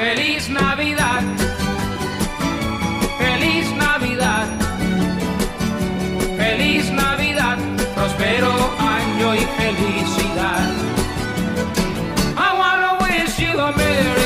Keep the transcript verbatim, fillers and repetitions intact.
Feliz Navidad, feliz Navidad, feliz Navidad, próspero año y felicidad. I wanna wish you a merry